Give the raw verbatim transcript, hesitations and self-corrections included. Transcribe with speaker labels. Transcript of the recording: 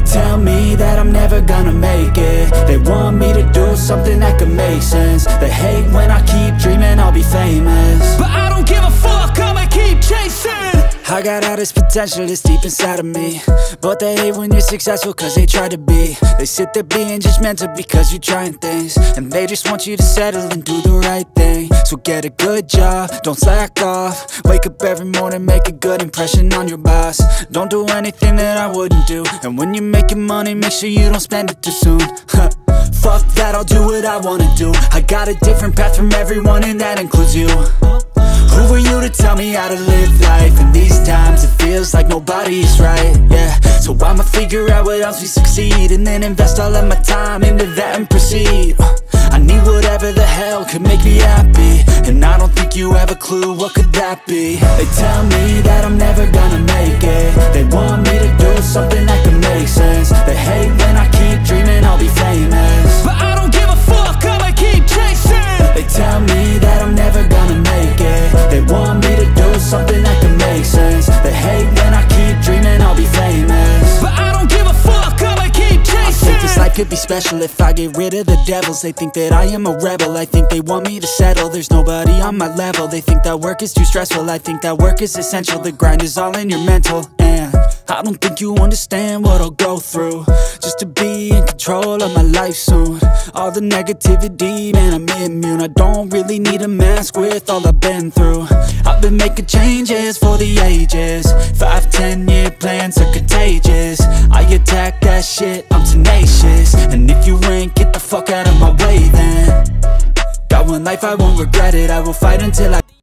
Speaker 1: tell me that I'm never gonna make it. They want me to do something that could make sense. They hate when I keep dreaming I'll be famous,
Speaker 2: but I don't give a fuck, I'ma keep chasing.
Speaker 1: I got all this potential that's deep inside of me, but they hate when you're successful cause they try to be. They sit there being judgmental because you're trying things, and they just want you to settle and do the right thing. So get a good job, don't slack off. Wake up every morning, make a good impression on your boss. Don't do anything that I wouldn't do, and when you're making money, make sure you don't spend it too soon. Fuck that, I'll do what I wanna do. I got a different path from everyone, and that includes you. Who are you to tell me how to live life? In these times it feels like nobody's right, yeah. So I'ma figure out what else we succeed, and then invest all of my time into that and proceed. I need whatever the hell could make me happy, and I don't think you have a clue what could that be. They tell me that I'm never gonna make it. They want me to do something that could make sense. They hate when I keep dreaming I'll be famous,
Speaker 2: but I don't give a fuck, I'ma keep chasing.
Speaker 1: They tell me that I'm never gonna make it. They want me to do something that can make sense. They hate when I keep dreaming I'll be famous,
Speaker 2: but I don't give a fuck, I'ma keep chasing.
Speaker 1: I think this life could be special if I get rid of the devils. They think that I am a rebel, I think they want me to settle. There's nobody on my level. They think that work is too stressful, I think that work is essential. The grind is all in your mental, and I don't think you understand what I'll go through just to be in control of my life soon. All the negativity, man, I'm immune. I don't really need a mask with all I've been through. I've been making changes for the ages. Five, ten year plans are contagious. I attack that shit, I'm tenacious. And if you ain't, get the fuck out of my way then. Got one life, I won't regret it. I will fight until I